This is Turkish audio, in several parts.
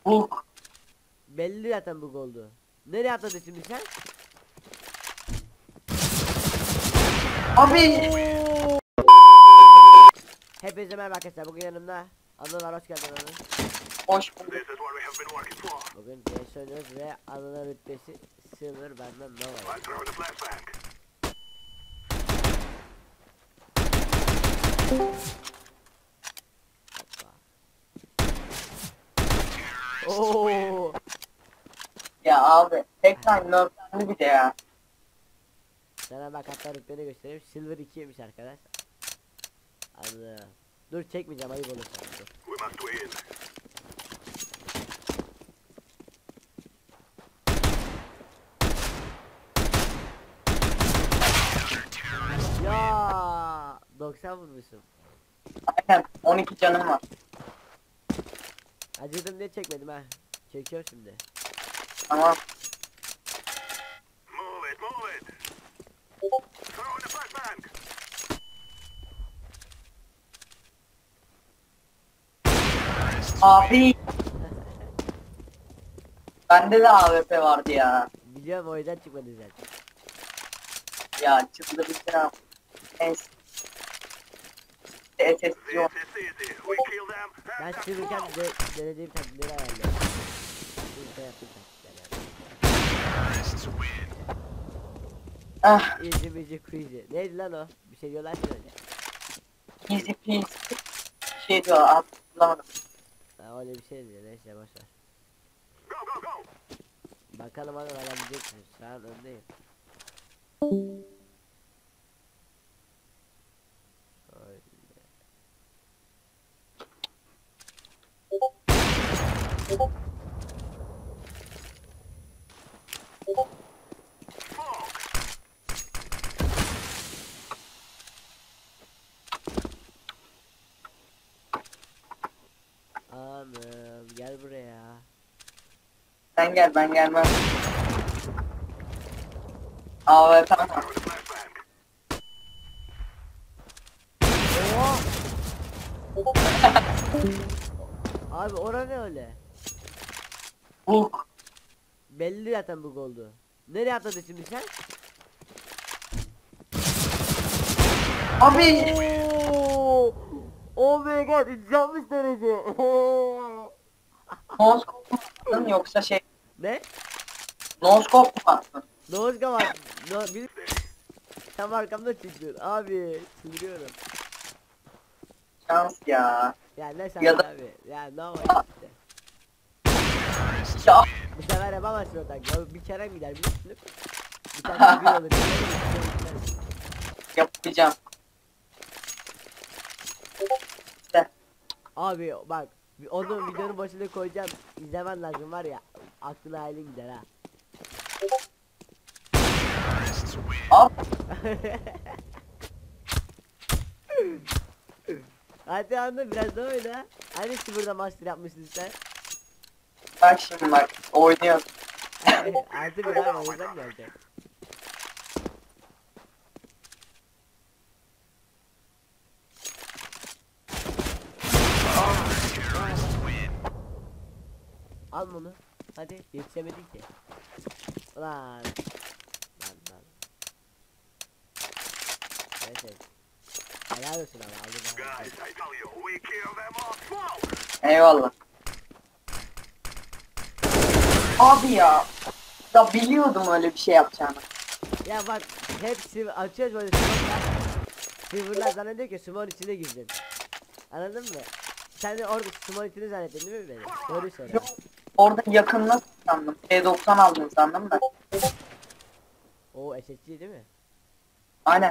Hulk. Belli zaten bu oldu. Nereye atladın şimdi sen? Abi. Hepinize merhaba arkadaşlar. Bugün yanımda Anılar, hoş geldin Anıl. Hoş bulduk. Bugün genç oynuyoruz ve Anıl'ın rütbesi Silver, benden Nova. Oo. Ya abi. Tekrar nerflendi bir de ya. Sana bak, hatta rütbeni göstereyim. Silver 2'ymiş arkadaş. Anıl. Dur, çekmeyeceğim, ayıp olur sana. Dur. Ya 90 vurmuşum. Aynen. 12 canım var. Acıdım diye çekmedim ha. Çekiyorum şimdi. Tamam. Abi. Bende de AWP vardı ya. Biliyorum, o yüzden çıkmadı zaten. Ya çıldıracağım. Neyse. SSC yok. Ben sürürken denediğim taktikleri ayarlıyorum. Burada yaptığım taktikler yani. Ah. Easy busy crazy. Neydi lan o? Bir şey diyorlar ki öyle. Easy peasy. Şey diyor. Hatırlamadım. Ha, öyle bir şey diyor, neyse boşver. Bakalım hanım alabilecek misin? Şu an öndeyim. Öyle. Hanım gel buraya. Sen gel, ben gelmem. AWP var. Oha! Abi ora ne öyle? Hulk. Belli zaten bu oldu. Nereye atladın şimdi sen? Abi. Oo! Oh my god, 360 derece. Noskop mu attın yoksa şey? Ne? Noskop mu attın? Nozga var. No, bir... Tam arkamda çıktın. Abi çıldırıyorum. Şans ya. Ya ne sen Ya da- abi? Ya ne var işte. Ya. Bu sefer yapamazsın o tak. Ya bir kere mi gider biliyorsun? Bir tane bir olur. Yapacağım. İşte. Abi bak, onu videonun başına koyacağım. İzlemen lazım var ya. Aklına halin gider ha. Abi. Hadi anla, biraz daha oyna. Hani sıfırda master yapmışsın sen? Bak şimdi bak. Oynuyorum. Artı bir abi, o yüzden gelecek. Al bunu. Hadi, yetişemedin ki. Lan. Lan. Neyse. Helal olsun ama aldın. Eyvallah. Abi ya. Ya biliyordum öyle bir şey yapacağını. Ya bak, hepsi açıyoruz böyle smoke'lar. Silver'lar zannediyor ki smoke'un içine girdin. Anladın mı? Sen de orada smoke'un içine zannettin değil mi beni? Doğru söyle. Yok. Orada yakınına sandım. T90 aldın sandım da. O SSG değil mi? Aynen.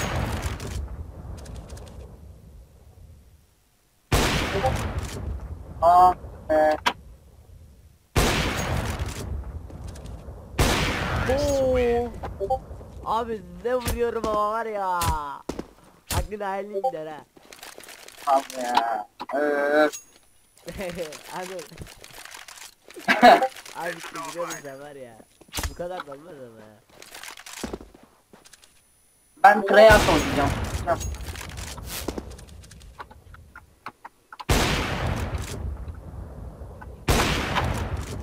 Aa. Oo. Abi ne vuruyorum ama var ya. Aklına halin gider ha. Abi ya. Anıl. Abi biliyorum sen var ya. Bu kadar da olmaz ama ya. Ben Treyarch oynayacağım.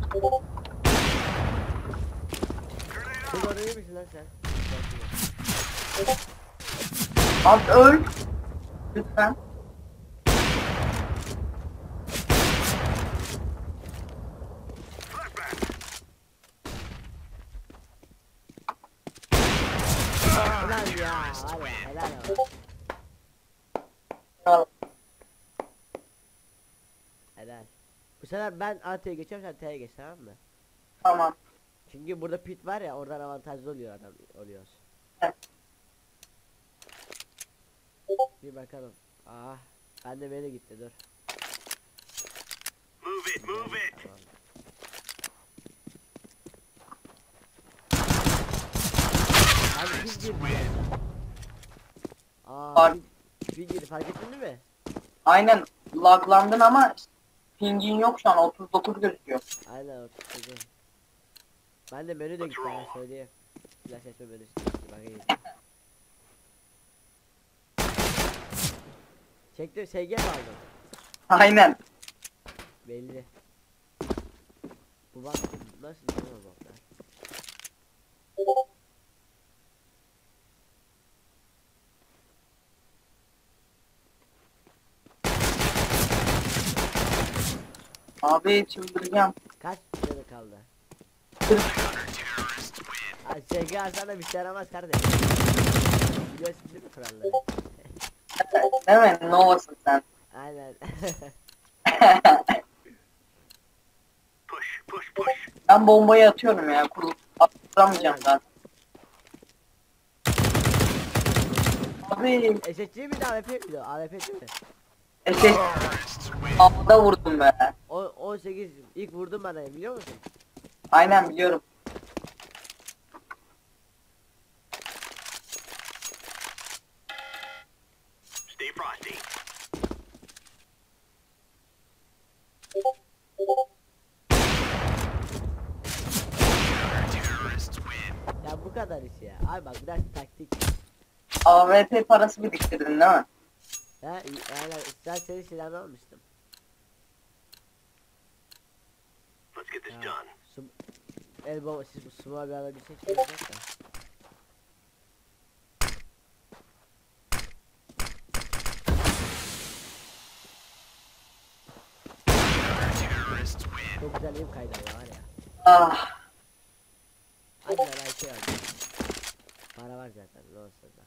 Kız oraya misin lan sen? Abi öl. Lütfen. Ulan ya var ya helal olsun. Al. Helal. Bu sefer ben A'ya geçiyorum sen T'ye geç tamam mı? Tamam. Çünkü burada pit var ya oradan avantajlı oluyor adam oluyoruz. Evet. Bir bakalım. Ah ben de beni gitti dur. Move it, move it. Tamam. Abi pit girdi. Aa Fark- pit girdi fark ettin değil mi? Aynen laglandın ama pingin yok şu an 39 gözüküyor. Aynen oturdu. Ben de menü de gitti ben söyleyeyim. Flash etme menüsü. Bakayım. Çektim SG mi aldın? Aynen. Belli. Bu bak nasıl değil mi baklar? Abi çıldıracağım. Kaç canı kaldı? Ay SG alsana bir şey yaramaz kardeşim. Biliyorsun değil mi kuralları? Değil mi? Nova'sın sen. Aynen. Push, push, push. Ben bombayı atıyorum ya. Atlamayacağım zaten. Abi SSC miydi AWP miydi? AWP değil mi? eşek havada vurdum be. 18 ilk vurdum bana biliyor musun? Aynen biliyorum. Stay frosty. Ya bu kadar iş ya. Ay bak biraz taktik. AWP parası biriktirdin değil mi? Ya yani sen senin silahını almıştım. Let's get this Ha, done. el bomba siz bu sumo bir alabilsek şey yapacak da. Çok güzel ev kaydı var ya. Ah. Hadi ben şey aldım. Para var zaten ne olsa da.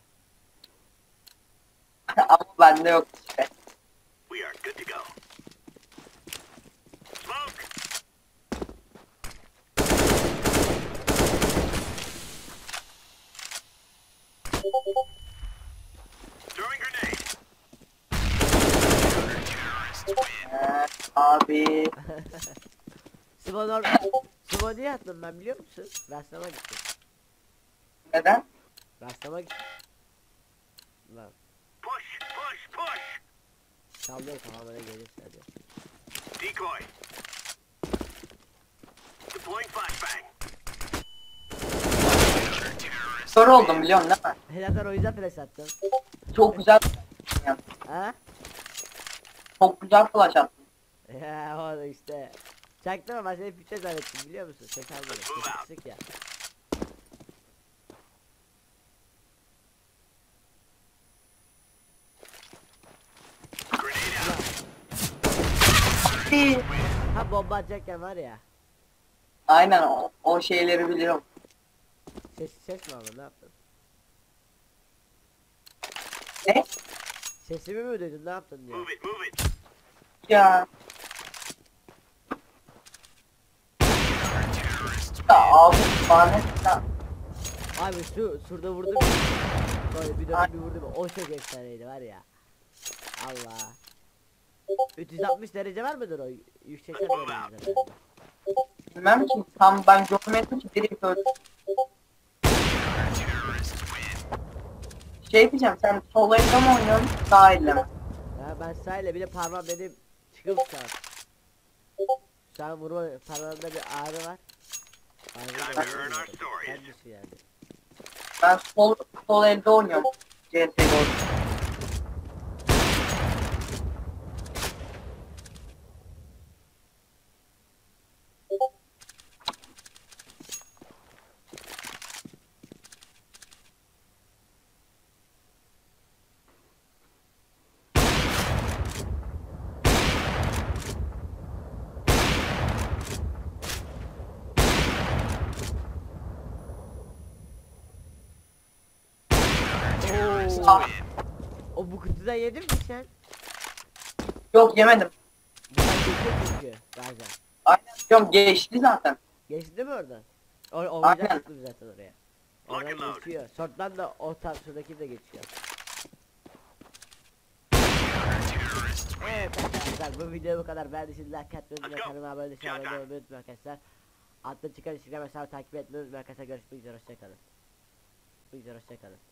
Ama bende yok işte. We are good to go. Smoke. Throwing grenade. Abi. Sumo diye attım ben biliyor musun? Rastlama gittim. Neden? Rastlama gittim. Lan Push, push, push. sallıyor kafamına gelirse hadi. Decoy. Deploying flashbang. Kör oldum biliyorsun değil mi? Zaten o yüzden flash attım. Çok güzel. Ha? Çok güzel flash attın. Ya o da işte. Çaktım ama seni pitte zannettim biliyor musun? Ses almadım. Ses kısık ya. Grenade out. Abi. Ha bomba atacakken var ya. Aynen o şeyleri biliyorum. Ses mi aldın ne yaptın? Ne? Sesimi mi duydun ne yaptın diye. Move it, move it. Ya. Ya abi lanet ya. Abi şurada vurdum. Böyle bir dönem bir vurdum. O çok efsaneydi var ya. Allah. 360 derece var mıdır o? Yüksekten derece. Bilmem ki tam ben görmedim ki direkt öldüm. Şey diyeceğim sen sol elde mi oynuyorsun sağ elle mi? Ya ben sahile bile parmağım benim çıkıp şu an. Şu an vurma parmağımda bir ağrı var. Time to earn our stories. Kendisi yani. Ben sol elde oynuyorum. CSGO. 30'a yedin mi sen? Yok yemedim. Buradan geçiyor çünkü bazen. Aynen diyorum geçti zaten. Geçti mi oradan? Olacak Aynen. mısın zaten oraya? Lock and Oradan load. geçiyor. Short'tan da o tarz şuradaki de geçiyor. Evet arkadaşlar bu video bu kadar. Beğendiyseniz like atmayı unutmayın. Kanalıma abone olmayı unutmayın arkadaşlar. Altta çıkan Instagram hesabı takip etmeyi unutmayın arkadaşlar. Görüşmek üzere, hoşçakalın. Hoşçakalın.